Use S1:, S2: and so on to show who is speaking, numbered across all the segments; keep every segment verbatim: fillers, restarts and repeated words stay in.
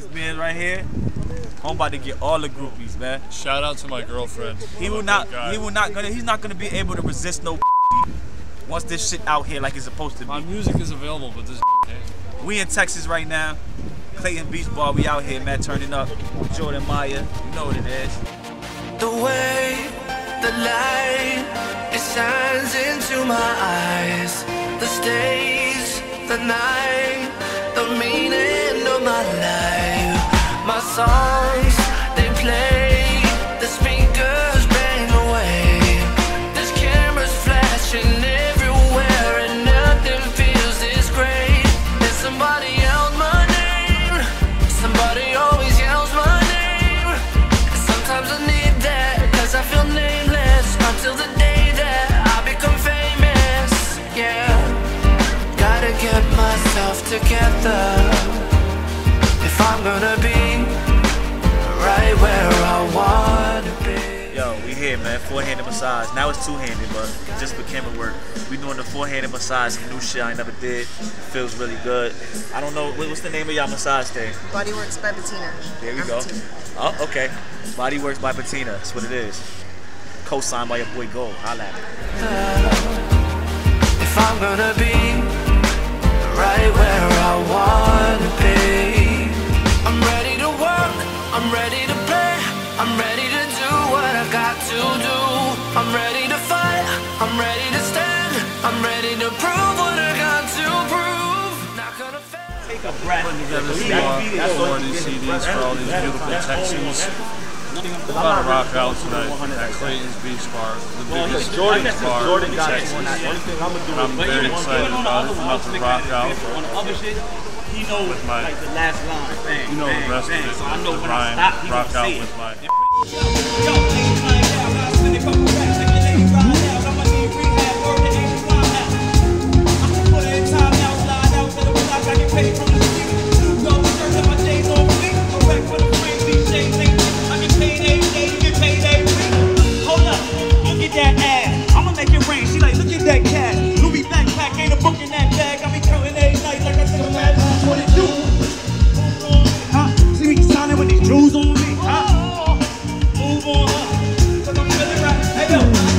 S1: man right here. I'm about to get all the groupies, man.
S2: Shout out to my girlfriend.
S1: He will not. He will not gonna. He's not gonna be able to resist no. Once this shit out here like it's supposed to be.
S2: My music is available, but this can't.
S1: We in Texas right now. Clayton Beach Bar. We out here, man, turning up. Jordan Maya. You know what it is.
S3: The way the light it shines into my eyes. The stage, the night, the meaning of my life. My songs, they play, the speakers bang away. There's cameras flashing everywhere and nothing feels this great. And somebody yells my name, somebody always yells my name. And sometimes I need that, cause I feel nameless until the day that I become famous. Yeah, gotta get myself together if I'm gonna be right where I wanna be.
S1: Yo, we here, man. Four-handed massage. Now it's two-handed, but just for camera work. We doing the four-handed massage, some new shit I never did. Feels really good. I don't know, what's the name of y'all massage thing?
S4: Bodyworks by Bettina.
S1: There we
S4: I'm
S1: go.
S4: Bettina.
S1: Oh, okay. Bodyworks by Bettina. That's what it is. Co-signed by your boy Gold. Holla at me.
S3: If I'm gonna be right where I wanna be. I'm ready to work, I'm ready to play, I'm ready to do what I got to do. I'm ready to fight, I'm ready to stand, I'm ready to prove what I got to prove. Not gonna fail.
S1: Take a breath.
S2: Putting together some more of these C Ds for all these beautiful Texans. We're about to rock out tonight at Clayton's Beach Bar, the biggest Jordan's bar in Texas. And I'm very excited about it. I'm about to rock out
S1: He knows
S2: with my,
S1: like the last line. Bang,
S2: you know
S1: bang,
S2: the rest
S1: bang.
S2: of it,
S1: So I know
S2: the
S1: when
S2: rhyme,
S1: I stop, he
S2: rock
S1: gonna
S2: out
S1: say it.
S2: with my...
S5: Yo, ladies, like that, I'm not spending a couple racks, like your lady ride out. I'ma need rehab, word to ain't wild out. I can put it in time now, slide out to the block, I get paid from the street. Snoop Dogg, shirt and my J's on fleek. Go back for the frame, these J's ain't I get paid every day, you get paid every week. Hold up, look at that ass. I'ma make it rain, she like, look at that cash. Louis backpack, ain't a book in that bag. I be counting every night like I said I'm at twenty-two. Huh? See me signing with these jewels on me, huh? Move on, huh? Cause I'm feeling right. Hey, yo.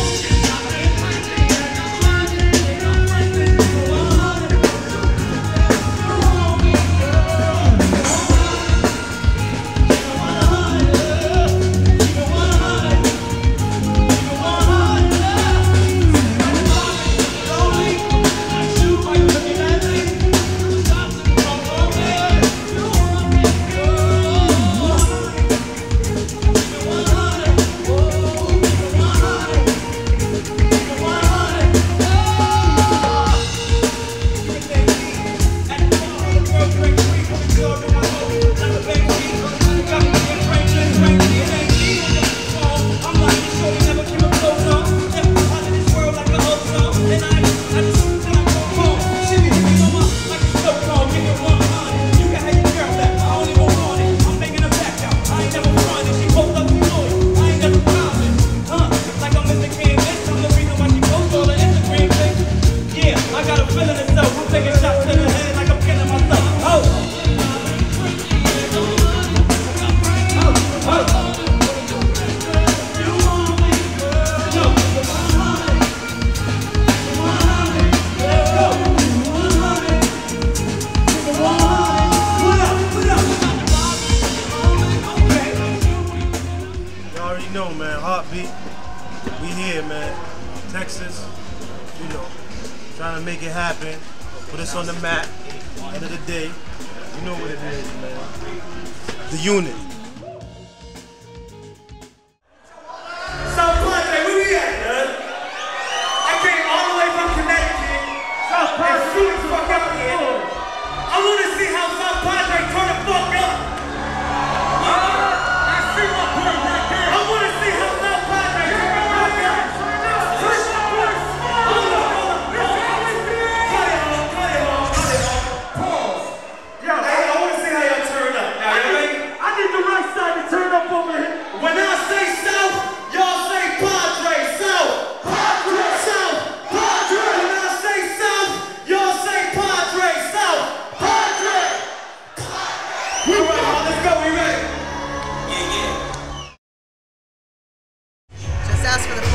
S6: know, man, Heartbeat. We here, man. Texas, you know, trying to make it happen. Put us on the map. End of the day, you know what it is, man. The unit.
S5: South Padre, where we at, man? I came all the way from Connecticut. South Padre, shoot the fuck up here. I want to see how South Padre turn the fuck up. I see my point right there. I want to see how South Padre turn the fuck up. Hold on, hold on. Cut it off, cut it off, cut it off. Pause. Yo, hey, I want to see how y'all turn up. Now, you ready? I need the
S4: Just ask for the